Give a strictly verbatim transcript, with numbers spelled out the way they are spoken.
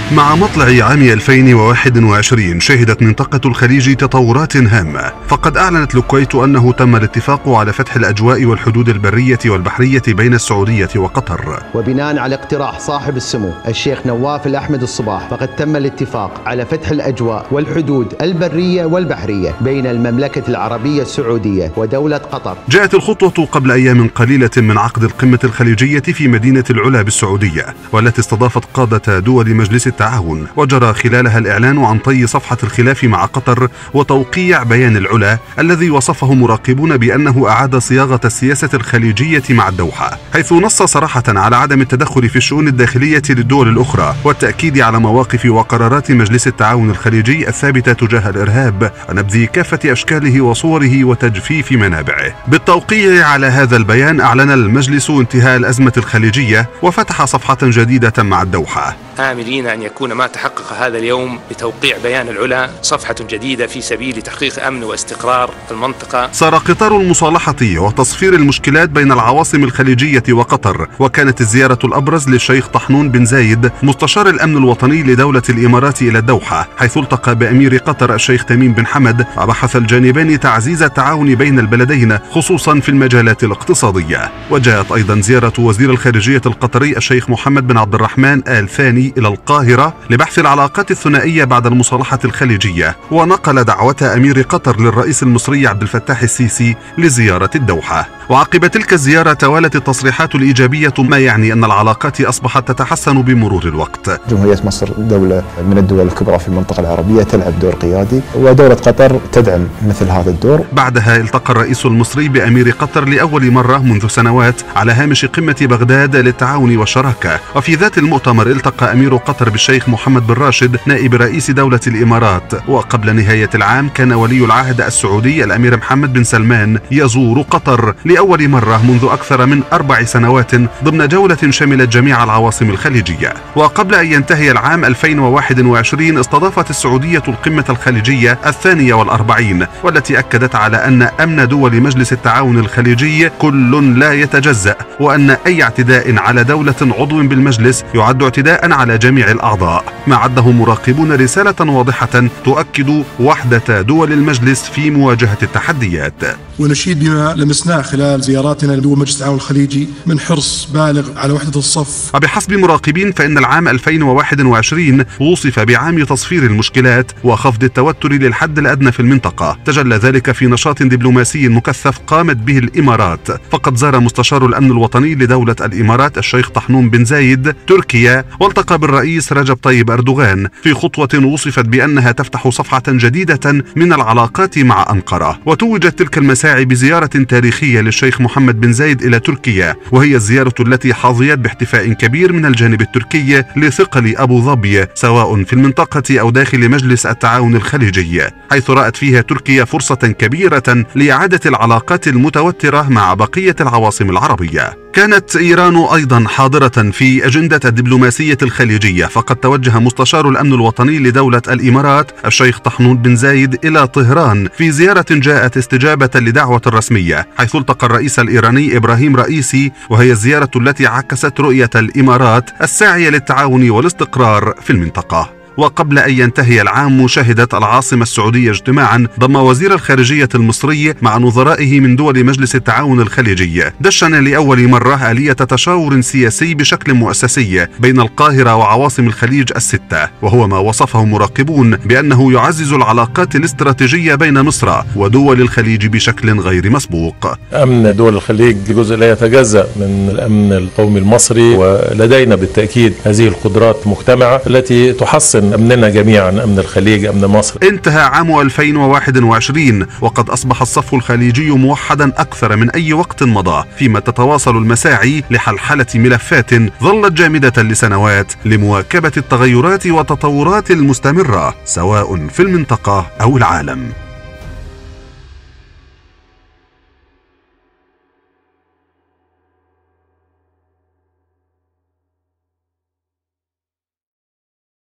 مع مطلع عام ألفين وواحد وعشرين شهدت منطقة الخليج تطورات هامة، فقد أعلنت الكويت أنه تم الاتفاق على فتح الأجواء والحدود البرية والبحرية بين السعودية وقطر. وبناء على اقتراح صاحب السمو الشيخ نواف الأحمد الصباح، فقد تم الاتفاق على فتح الأجواء والحدود البرية والبحرية بين المملكة العربية السعودية ودولة قطر. جاءت الخطوة قبل أيام قليلة من عقد القمة الخليجية في مدينة العلا بالسعودية، والتي استضافت قادة دول مجلس التعاون، وجرى خلالها الإعلان عن طي صفحة الخلاف مع قطر وتوقيع بيان العلا الذي وصفه مراقبون بأنه أعاد صياغة السياسة الخليجية مع الدوحة، حيث نص صراحة على عدم التدخل في الشؤون الداخلية للدول الأخرى والتأكيد على مواقف وقرارات مجلس التعاون الخليجي الثابتة تجاه الإرهاب ونبذ كافة أشكاله وصوره وتجفيف منابعه. بالتوقيع على هذا البيان أعلن المجلس انتهاء الأزمة الخليجية وفتح صفحة جديدة مع الدوحة، آملين أن يكون ما تحقق هذا اليوم بتوقيع بيان العلا صفحة جديدة في سبيل تحقيق أمن واستقرار في المنطقة. صار قطار المصالحة وتصفير المشكلات بين العواصم الخليجية وقطر، وكانت الزيارة الأبرز للشيخ طحنون بن زايد مستشار الأمن الوطني لدولة الإمارات إلى الدوحة، حيث التقى بأمير قطر الشيخ تميم بن حمد، وبحث الجانبان تعزيز التعاون بين البلدين خصوصا في المجالات الاقتصادية. وجاءت أيضا زيارة وزير الخارجية القطري الشيخ محمد بن عبد الرحمن آل ثاني إلى القاهرة لبحث العلاقات الثنائية بعد المصالحة الخليجية، ونقل دعوة أمير قطر للرئيس المصري عبد الفتاح السيسي لزيارة الدوحة. وعقب تلك الزيارة توالت التصريحات الإيجابية، ما يعني أن العلاقات أصبحت تتحسن بمرور الوقت. جمهورية مصر دولة من الدول الكبرى في المنطقة العربية، تلعب دور قيادي، ودولة قطر تدعم مثل هذا الدور. بعدها التقى الرئيس المصري بأمير قطر لأول مرة منذ سنوات على هامش قمة بغداد للتعاون والشراكة، وفي ذات المؤتمر التقى أمير قطر بالشيخ محمد بن راشد نائب رئيس دولة الإمارات. وقبل نهاية العام كان ولي العهد السعودي الأمير محمد بن سلمان يزور قطر لأول مرة منذ أكثر من أربع سنوات ضمن جولة شملت جميع العواصم الخليجية. وقبل أن ينتهي العام ألفين وواحد وعشرين استضافت السعودية القمة الخليجية الثانية والأربعين، والتي أكدت على أن أمن دول مجلس التعاون الخليجي كل لا يتجزأ، وأن أي اعتداء على دولة عضو بالمجلس يعد اعتداء على جميع الأعضاء، ما عده مراقبون رسالة واضحة تؤكد وحدة دول المجلس في مواجهة التحديات. ونشيد بما لمسناه خلال زياراتنا لدول مجلس التعاون الخليجي من حرص بالغ على وحدة الصف. وبحسب مراقبين فإن العام ألفين وواحد وعشرين وصف بعام تصفير المشكلات وخفض التوتر للحد الأدنى في المنطقة، تجلى ذلك في نشاط دبلوماسي مكثف قامت به الإمارات، فقد زار مستشار الأمن الوطني لدولة الإمارات الشيخ طحنون بن زايد تركيا، والتقى بالرئيس رجب طيب أردوغان في خطوة وصفت بأنها تفتح صفحة جديدة من العلاقات مع أنقرة. وتوجت تلك المساعي بزيارة تاريخية للشيخ محمد بن زايد إلى تركيا، وهي الزيارة التي حظيت باحتفاء كبير من الجانب التركي لثقل أبو ظبي سواء في المنطقة أو داخل مجلس التعاون الخليجي، حيث رأت فيها تركيا فرصة كبيرة لإعادة العلاقات المتوترة مع بقية العواصم العربية. كانت إيران أيضا حاضرة في أجندة الدبلوماسية الخليجية، فقد توجه مستشار الأمن الوطني لدولة الإمارات الشيخ طحنون بن زايد إلى طهران في زيارة جاءت استجابة لدعوة رسمية، حيث التقى الرئيس الإيراني إبراهيم رئيسي، وهي الزيارة التي عكست رؤية الإمارات الساعية للتعاون والاستقرار في المنطقة. وقبل أن ينتهي العام شهدت العاصمة السعودية اجتماعا ضم وزير الخارجية المصري مع نظرائه من دول مجلس التعاون الخليجي، دشن لأول مرة آلية تشاور سياسي بشكل مؤسسي بين القاهرة وعواصم الخليج الستة، وهو ما وصفه مراقبون بأنه يعزز العلاقات الاستراتيجية بين مصر ودول الخليج بشكل غير مسبوق. أمن دول الخليج جزء لا يتجزأ من الأمن القومي المصري، ولدينا بالتأكيد هذه القدرات مجتمعة التي تحسن أمننا جميعا، أمن الخليج، أمن مصر. انتهى عام ألفين وواحد وعشرين وقد أصبح الصف الخليجي موحدا أكثر من أي وقت مضى، فيما تتواصل المساعي لحلحلة ملفات ظلت جامدة لسنوات لمواكبة التغيرات والتطورات المستمرة سواء في المنطقة أو العالم.